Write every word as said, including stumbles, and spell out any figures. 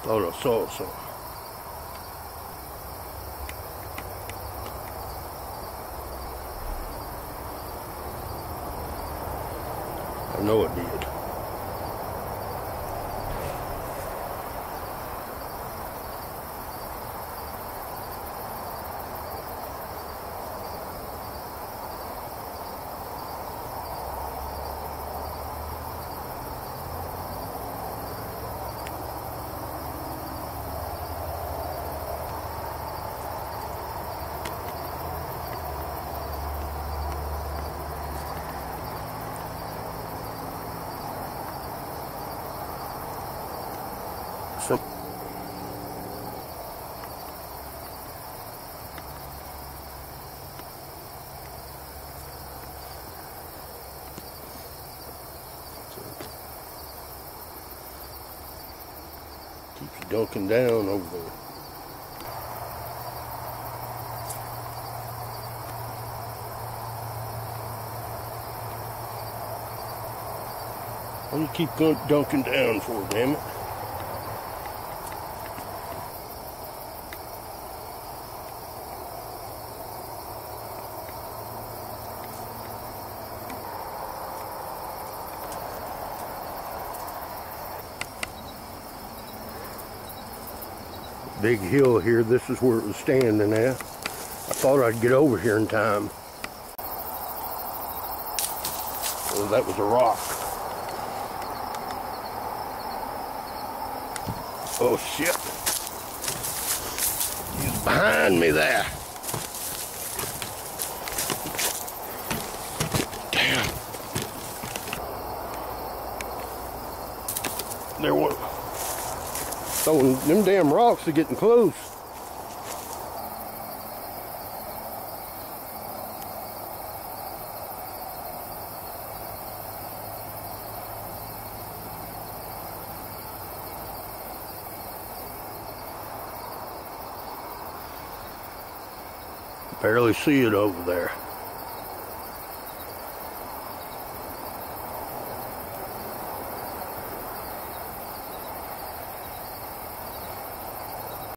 Thought I saw some. I know it did. So keeps dunking down over there. Why do you keep dunking down for, damn it? Big hill here. This is where it was standing at. I thought I'd get over here in time. Oh, that was a rock. Oh shit. He's behind me there. Damn. There was. Throwing them damn rocks are getting close. Barely see it over there.